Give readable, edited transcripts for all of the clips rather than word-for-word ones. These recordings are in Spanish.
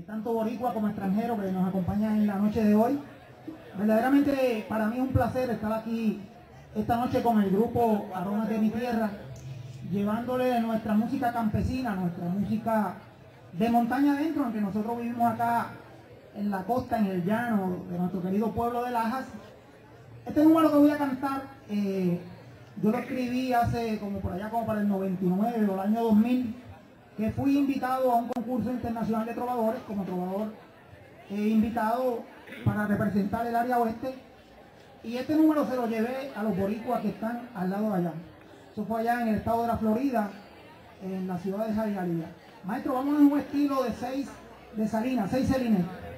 tanto boricua como extranjero que nos acompañan en la noche de hoy. Verdaderamente para mí es un placer estar aquí esta noche con el grupo Aromas de mi Tierra, llevándole nuestra música campesina, nuestra música de montaña adentro, aunque nosotros vivimos acá en la costa, en el llano de nuestro querido pueblo de Lajas. Este número que voy a cantar, yo lo escribí hace como por allá, como para el 99 o el año 2000, que fui invitado a un concurso internacional de trovadores, como trovador invitado para representar el área oeste, y este número se lo llevé a los boricuas que están al lado de allá. Eso fue allá en el estado de la Florida, en la ciudad de Hialeah. Maestro, vamos en un estilo de 6 de Salinas, 6 celines.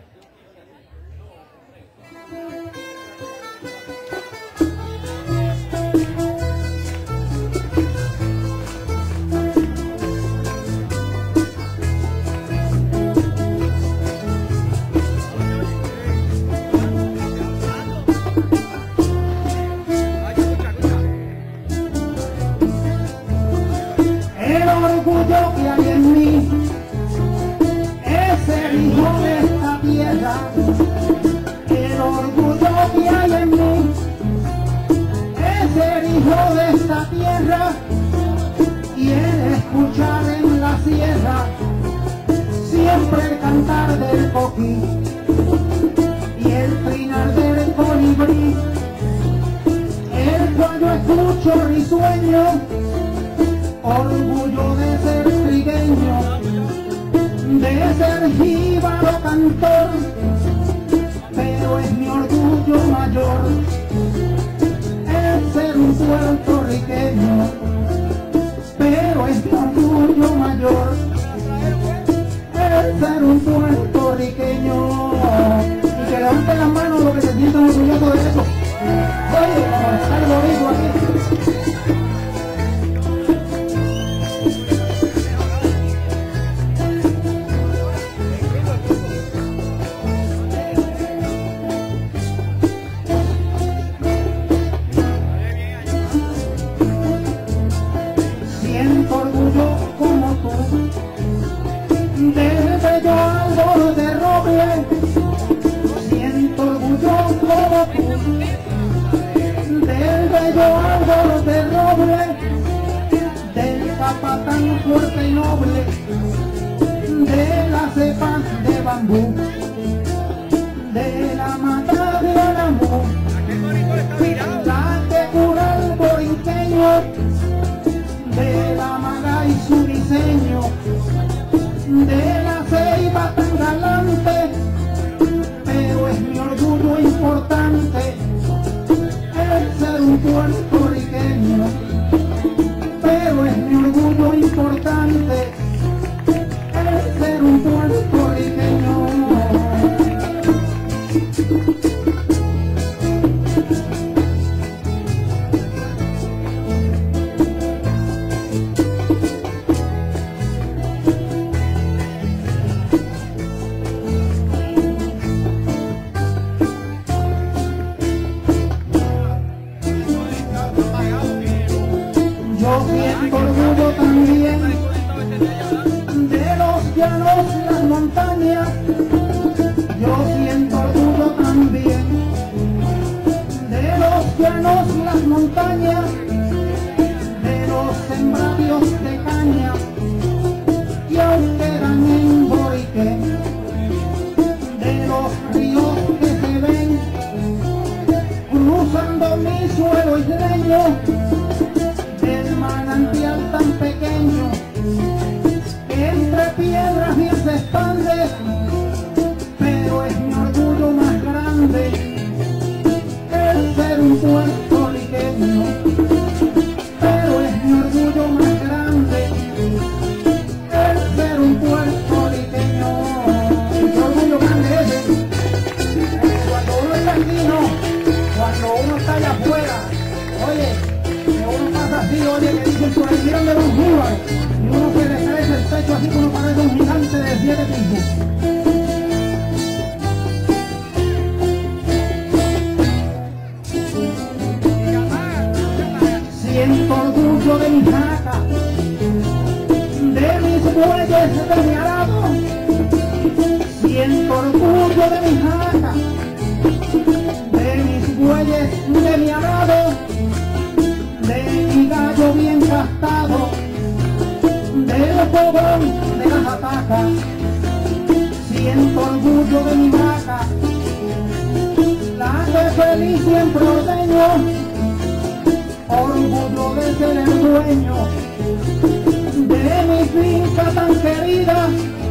El orgullo que hay en mí es el hijo de esta tierra. El orgullo que hay en mí es el hijo de esta tierra. Y el escuchar en la sierra siempre el cantar del coquí y el trinar del colibrí. El cuando escucho risueño, orgullo de ser trigueño, de ser jíbaro cantor, pero es mi orgullo mayor el ser un puertorriqueño, pero es mi orgullo mayor el ser un puertorriqueño. Y que levanten las manos los que se sientan orgullosos de eso. Oye, como está el boricua aquí. Siento orgullo como tú del bello árbol de roble. Siento orgullo como tú del bello árbol de roble, del capatán fuerte y noble, de las cepas de bambú, de la mata de Alamú, la que cura el borinqueño, de la maga y su diseño, de la ceiba tan galante, pero es mi orgullo importante el ser un puertorriqueño, pero es mi orgullo importante el ser un puertorriqueño. Yo siento orgullo también de los llanos, las montañas. Yo siento orgullo también de los llanos, las montañas, de los sembradíos de caña que aún quedan en Borique, de los ríos que se ven cruzando mi suelo isleño, del manantial tan pequeño que entre piedras bien se expande, pero es mi orgullo más grande el ser un puertorriqueño, pero es mi orgullo más grande el ser un puertorriqueño. ¿Qué orgullo grande ese? Cuando uno está aquí, no, cuando uno está allá afuera, oye, uno pasa así, oye, que dicen por ahí, miran de los jíbaros, y uno se le crece el pecho así como parece un gigante de 7 pisos. de mi jaca, de mis bueyes, de mi arado, de mi gallo bien gastado, del fogón de las atacas. Siento orgullo de mi vaca, la que feliz siempre ordeño, orgullo de ser el dueño de mi finca tan querida,